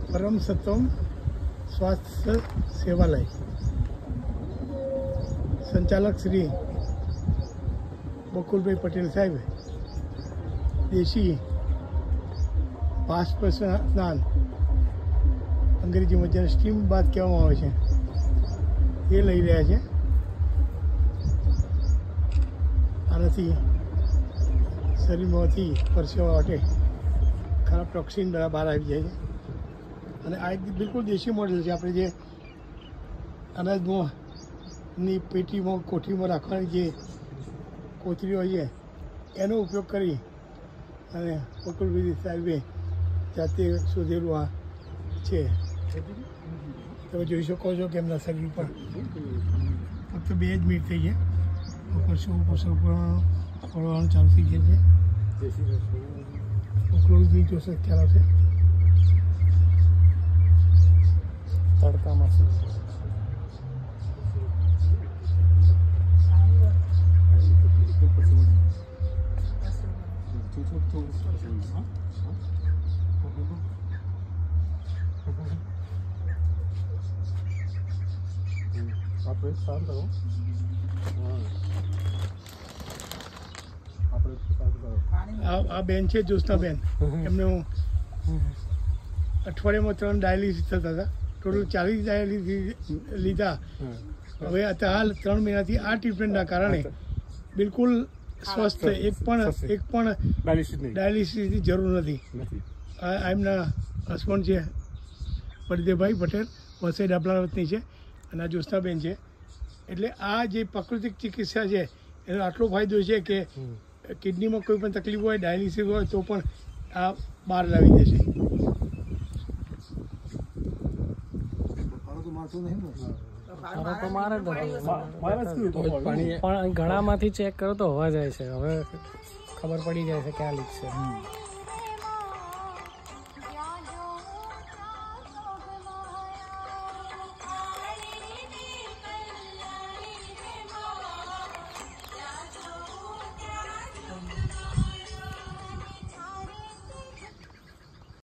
પરમ સત્વમ સ્વાસ્થ્ય સેવાલય સંચાલક શ્રી બકુલભાઈ પટેલ સાહેબ દેશી બાષ્પ સ્નાન અંગ્રેજીમાં જેને સ્ટીમ બાદ કહેવામાં આવે છે એ લઈ રહ્યા છે. આનાથી શરીરમાંથી પરસેવા માટે ખરાબ ટોક્સિન બધા બહાર આવી જાય છે. અને આ એક બિલકુલ દેશી મોડેલ છે. આપણે જે અનાજની પેટીમાં કોઠીમાં રાખવાની જે કોથળી હોય છે એનો ઉપયોગ કરી અને બકુલભાઈ સાહેબે જાતે શોધેલું આ છે. તમે જોઈ શકો છો કે એમના શરીર પર ફક્ત 2 જ મિનિટ થઈ છે. ઉપર પડવાનું ચાલુ થઈ જાય છે. ક્લોઝ બી જોશે ખ્યાલ આવશે. તડકામાં આ બેન છે જ્યોત્સનાબેન. એમને હું અઠવાડિયામાં 3 ડાયાલિસિસ થતા હતા. ટોટલ 40 ડાયાલિસિસ લીધા. હવે હાલ 3 મહિનાથી આ ટ્રીટમેન્ટના કારણે બિલકુલ સ્વસ્થ, એક પણ ડાયાલિસિસની જરૂર નથી. આ એમના હસબન્ડ છે બળદેવભાઈ પટેલ, વસઈ ડાબલા વતની છે, અને આ જ્યોત્સનાબેન છે. એટલે આ જે પ્રાકૃતિક ચિકિત્સા છે એનો આટલો ફાયદો છે કે કિડનીમાં કોઈ પણ તકલીફ હોય, ડાયાલિસિસ હોય તો પણ આ બહાર લાવી દેશે. પણ ગળામાંથી ચેક કરો તો હોવા જાય છે. હવે ખબર પડી જાય છે ક્યાં લીક છે.